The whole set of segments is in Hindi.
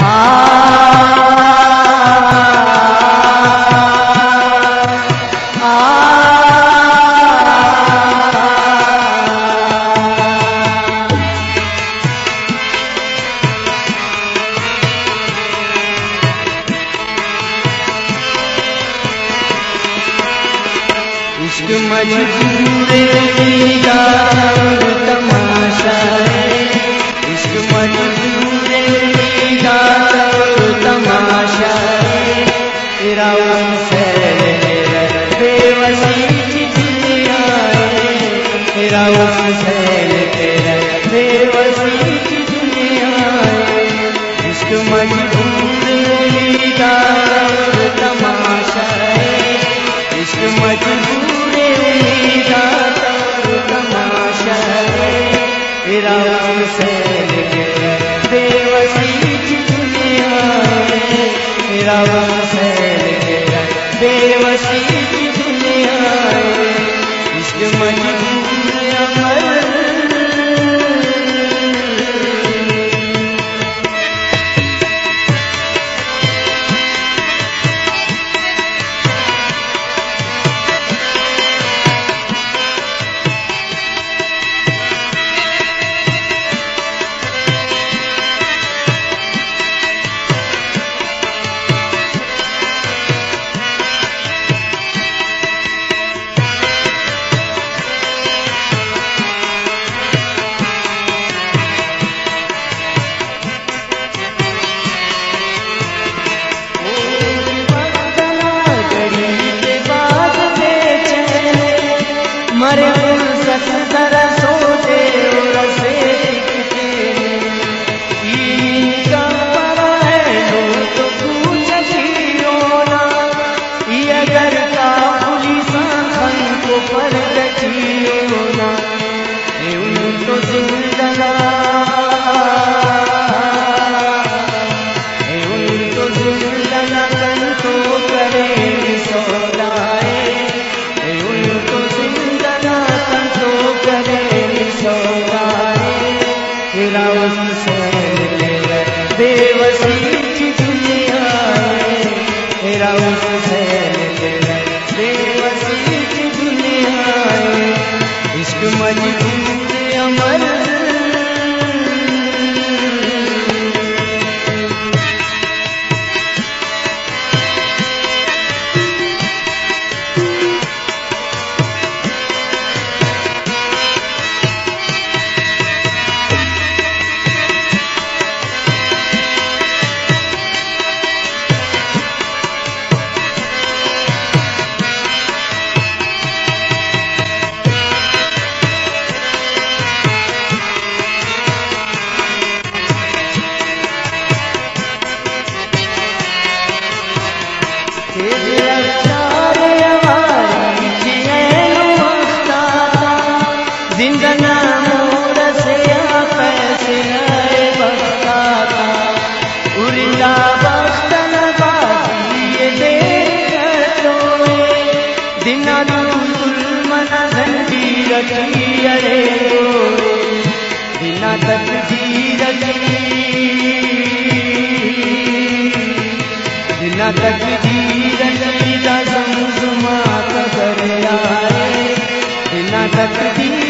मजबूरे का तमाशा है, इश्क मजबूरे का तमाशा है। तेरा हुसैन बेवसी की दुनिया है, तेरा हुसैन बेवसी की दुनिया है। इश्क मजबूरे का तमाशा है, इश्क मजबूरे तमाशा है। तेरा हुसैन बेवसी की दुनिया है, तेरा हुसैन बेवसी की दुनिया है। इश्क मजबूर अमर मरे फुर्सत जरा सोचे रसे दिखते इनका परा है लोग तो पूछियो ना, ये अगर का पुलिस को पर कचियो ना। उनको जिंदगा उनको जिंदगा कन तो करे सौदाए, उनको तेरा हुसैन बेवसी की दुनिया है, तेरा हुसैन बेवसी की दुनिया है। इश्क मजबूर अमर जिंदना मोर से पैसे बख्ताता उरिंदा बख्तन बाजी दे दिना दुल मना झंडी रखी अरे दिना तकदीर दिना तकदीर समझुमा कर आए, दिना तकदीर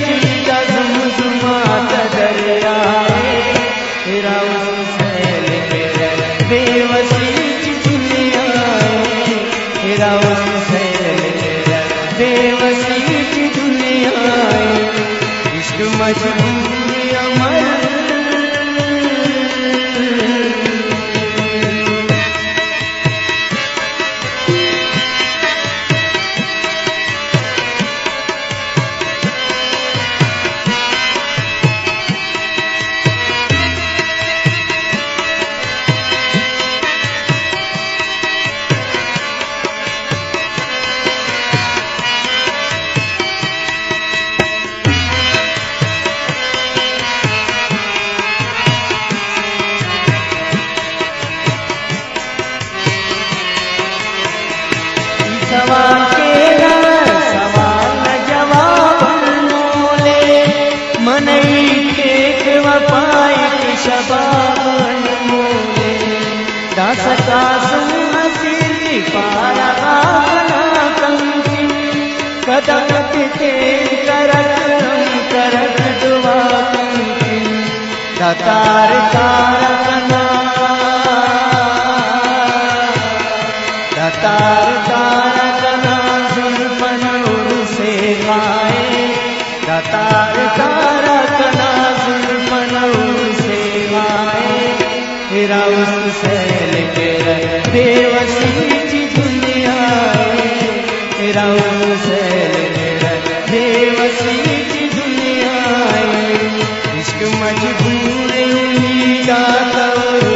दरिया है। तेरा हुसैन बेवसी की दुनिया है, तेरा हुसैन बेवसी की दुनिया है। इश्क मजबूर अमर सवाल के सवाल न जवाब मोले मनई के वफाई शबाब मोले। पारा कंकी कदम के करक दुआ कंकी दातार तारकना दातार तारकना जुल्फन उर्से गाए दातार तारकना जुल्फन उर्से गाए तेरा उस सैल के बेवसी की दुनिया तेरा उस सैल के बेवसी की दुनिया इश्क मजबूर उन्हीं का